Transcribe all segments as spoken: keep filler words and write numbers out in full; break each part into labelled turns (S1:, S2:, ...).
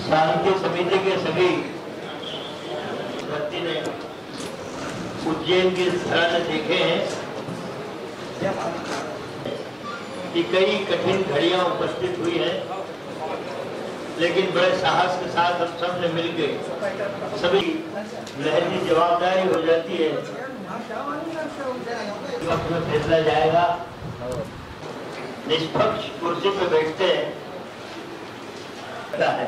S1: शांति समिति के सभी व्यक्ति ने उज्जैन की तरह देखे हैं कि कई कठिन घड़ियां उपस्थित हुई हैं, लेकिन बड़े साहस के साथ हम सब ने मिलकर सभी लहर की जवाबदारी हो जाती है। वक्त में फैसला जाएगा, निष्पक्ष कुर्सी पे बैठते हैं है।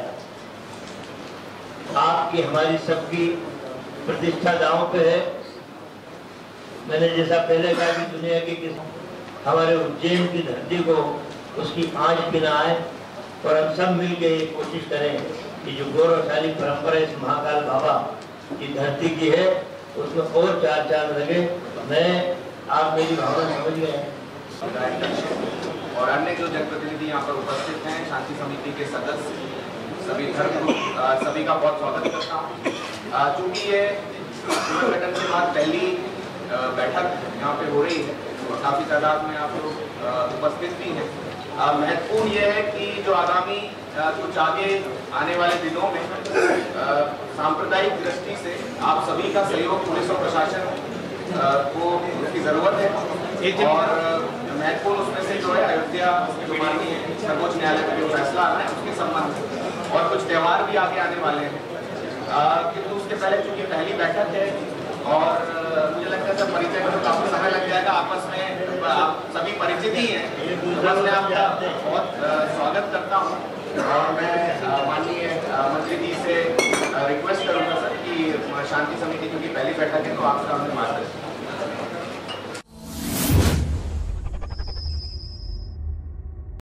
S1: आपकी हमारी सबकी प्रतिष्ठा दांव पे है। मैंने जैसा पहले कहा कि दुनिया की किस हमारे उज्जैन की धरती को उसकी आंच भी ना आए, और हम सब मिलकर ये कोशिश करें कि जो गौरवशाली परंपरा इस महाकाल बाबा की धरती की है उसमें और चार चांद लगे। मैं आप मेरी भावना समझ गए
S2: और अन्य जो जनप्रतिनिधि यहाँ पर उपस्थित हैं, शांति समिति के सदस्य, सभी धर्म सभी का बहुत स्वागत करता हूँ। चूँकि ये गठन के बाद पहली बैठक यहाँ पे हो रही है और काफ़ी तादाद में आप लोग उपस्थित भी हैं। महत्वपूर्ण ये है कि जो आगामी कुछ आगे आने वाले दिनों में सांप्रदायिक दृष्टि से आप सभी का सहयोग पुलिस और प्रशासन को उसकी ज़रूरत है। और महत्वपूर्ण उसमें से जो है अयोध्या जो माननीय सर्वोच्च न्यायालय का जो फैसला आना है उसके संबंध में, और कुछ त्यौहार भी आगे आने वाले हैं, किंतु उसके पहले चूंकि पहली बैठक है और मुझे लगता है सब परिचय में तो काफी समय लग जाएगा। आपस में आप सभी परिचित ही हैं, बस मैं आपका बहुत स्वागत करता हूँ। और मैं माननीय मंत्री जी से रिक्वेस्ट करूँगा सर कि शांति समिति क्योंकि पहली बैठक है तो आपका हमें मार्गदर्शन